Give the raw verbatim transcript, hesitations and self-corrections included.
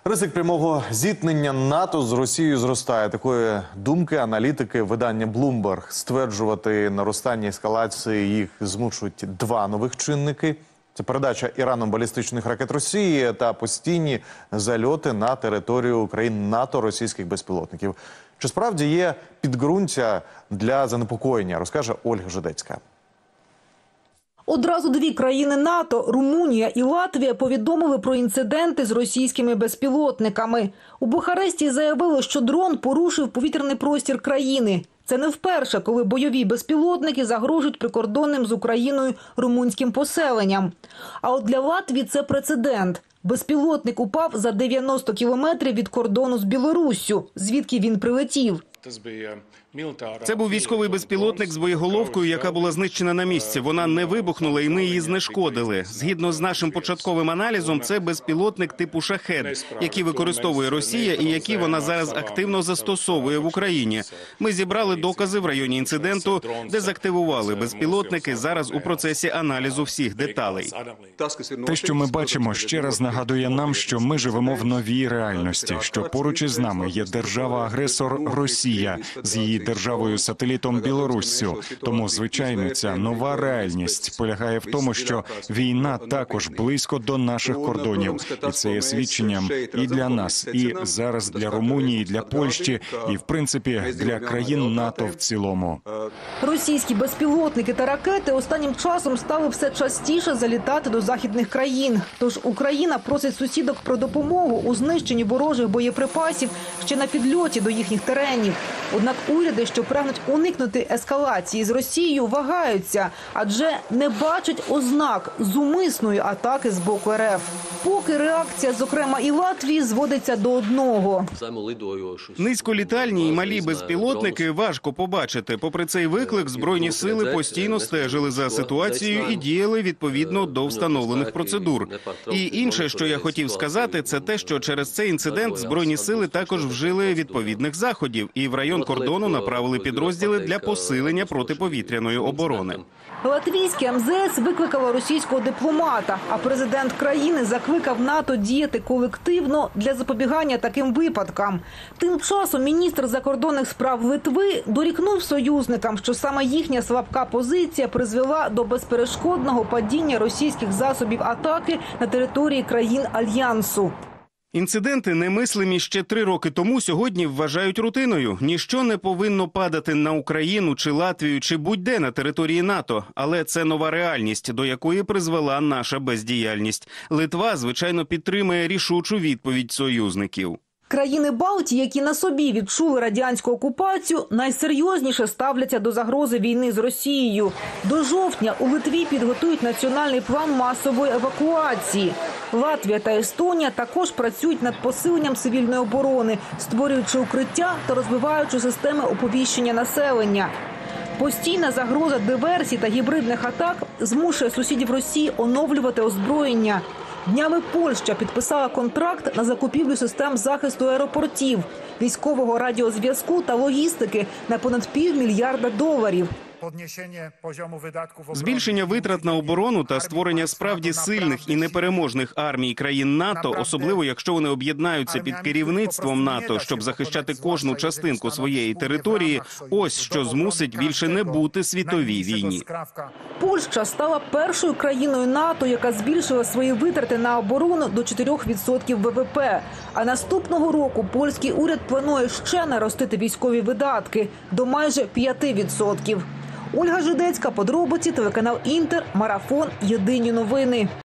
Ризик прямого зіткнення НАТО з Росією зростає. Такої думки аналітики видання Bloomberg. Стверджувати наростання ескалації їх змушують два нових чинники. Це передача Іраном балістичних ракет Росії та постійні зальоти на територію країн НАТО російських безпілотників. Чи справді є підґрунтя для занепокоєння, розкаже Ольга Жидецька. Одразу дві країни НАТО – Румунія і Латвія – повідомили про інциденти з російськими безпілотниками. У Бухаресті заявили, що дрон порушив повітряний простір країни. Це не вперше, коли бойові безпілотники загрожують прикордонним з Україною румунським поселенням. А от для Латвії це прецедент. Безпілотник упав за дев'яносто кілометрів від кордону з Білоруссю, звідки він прилетів. Це був військовий безпілотник з боєголовкою, яка була знищена на місці. Вона не вибухнула і ми її знешкодили. Згідно з нашим початковим аналізом, це безпілотник типу «Шахед», який використовує Росія і який вона зараз активно застосовує в Україні. Ми зібрали докази в районі інциденту, дезактивували безпілотники, зараз у процесі аналізу всіх деталей. Те, що ми бачимо, ще раз нагадує нам, що ми живемо в новій реальності, що поруч із нами є держава-агресор Росія з її державою-сателітом Білоруссю. Тому, звичайно, ця нова реальність полягає в тому, що війна також близько до наших кордонів. І це є свідченням і для нас, і зараз для Румунії, для Польщі, і, в принципі, для країн НАТО в цілому. Російські безпілотники та ракети останнім часом стали все частіше залітати до західних країн. Тож Україна просить сусідок про допомогу у знищенні ворожих боєприпасів ще на підльоті до їхніх теренів. Однак уряди, що прагнуть уникнути ескалації з Росією, вагаються, адже не бачать ознак зумисної атаки з боку РФ. Поки реакція, зокрема і Латвії, зводиться до одного. Низьколітальні і малі безпілотники важко побачити. Попри цей виклик, Збройні сили постійно стежили за ситуацією і діяли відповідно до встановлених процедур. І інше, що я хотів сказати, це те, що через цей інцидент Збройні сили також вжили відповідних заходів і в район кордону направили підрозділи для посилення протиповітряної оборони. Латвійське ем зе ес викликало російського дипломата, а президент країни закликав НАТО діяти колективно для запобігання таким випадкам. Тим часом міністр закордонних справ Литви дорікнув союзникам, що саме їхня слабка позиція призвела до безперешкодного падіння російських засобів атаки на території країн Альянсу. Інциденти, немислимі ще три роки тому, сьогодні вважають рутиною. Ніщо не повинно падати на Україну чи Латвію чи будь-де на території НАТО. Але це нова реальність, до якої призвела наша бездіяльність. Литва, звичайно, підтримує рішучу відповідь союзників. Країни Балтії, які на собі відчули радянську окупацію, найсерйозніше ставляться до загрози війни з Росією. До жовтня у Литві підготують національний план масової евакуації. Латвія та Естонія також працюють над посиленням цивільної оборони, створюючи укриття та розвиваючи системи оповіщення населення. Постійна загроза диверсій та гібридних атак змушує сусідів Росії оновлювати озброєння. Днями Польща підписала контракт на закупівлю систем захисту аеропортів, військового радіозв'язку та логістики на понад півмільярда доларів. Збільшення витрат на оборону та створення справді сильних і непереможних армій країн НАТО, особливо якщо вони об'єднаються під керівництвом НАТО, щоб захищати кожну частинку своєї території, ось що змусить більше не бути світовій війні. Польща стала першою країною НАТО, яка збільшила свої витрати на оборону до чотирьох відсотків ве ве пе. А наступного року польський уряд планує ще наростити військові видатки до майже п'яти відсотків. Ольга Жидецька, подробиці, телеканал Інтер, Марафон, Єдині новини.